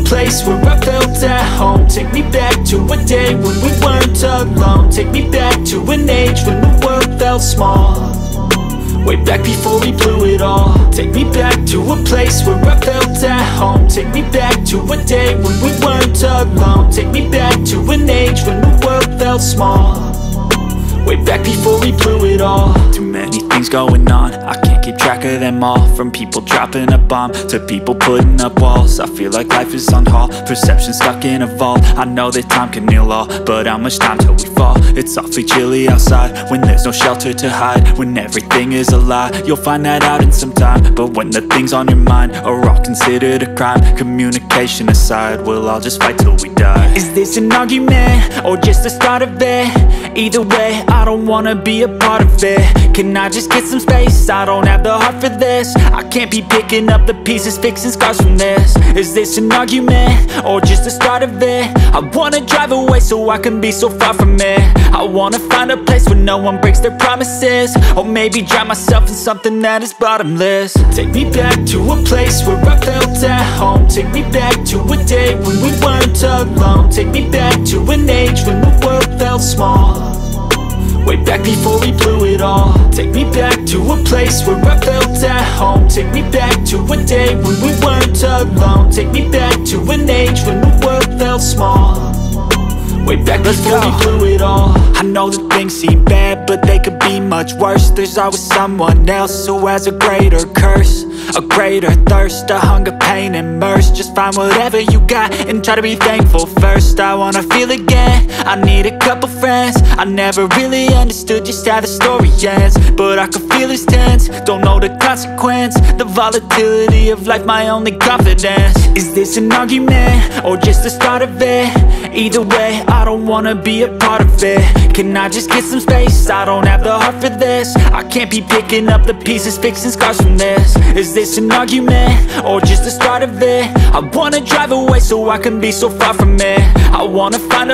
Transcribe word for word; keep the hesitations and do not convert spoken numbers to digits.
place where I felt at home. Take me back to a day when we weren't alone. Take me back to an age when the world felt small, way back before we blew it all. Take me back to a place where I felt at home. Take me back to a day when we weren't alone. Take me back to an age when the world felt small, way back before we blew it all. Too many things going on, I can't keep track of them all. From people dropping a bomb to people putting up walls. I feel like life is on hold, perception stuck in a vault. I know that time can heal all, but how much time till we fall? It's awfully chilly outside when there's no shelter to hide. When everything is a lie, you'll find that out in some time. But when the things on your mind are all considered a crime, communication aside, we'll all just fight till we die. Is this an argument or just the start of it? Either way, I don't wanna be a part of it. Can I just get some space? I don't have the heart for this. I can't be picking up the pieces, fixing scars from this. Is this an argument or just the start of it? I wanna drive away so I can be so far from it. I wanna find a place where no one breaks their promises, or maybe drown myself in something that is bottomless. Take me back to a place where I felt at home. Take me back to a day when we weren't alone. Take me back to an age when the world felt small, way back before we blew it all. Take me back to a place where I felt at home. Take me back to a day when we weren't alone. Take me back to an age when the world felt small, way back before we blew it all. I know that things seem bad, but they could be much worse. There's always someone else who has a greater curse, a greater thirst, a hunger, pain, and mercy. Just find whatever you got and try to be thankful first. I wanna feel again, I need a couple friends. I never really understood just how the story ends, but I can feel it's tense, don't know the consequence. The volatility of life, my only confidence. Is this an argument or just the start of it? Either way, I don't wanna be a part of it. Can I just get some space? I don't have the heart for this. I can't be picking up the pieces, fixing scars from this. Is this an argument or just the start of it? I wanna drive away so I can be so far from it. I wanna find a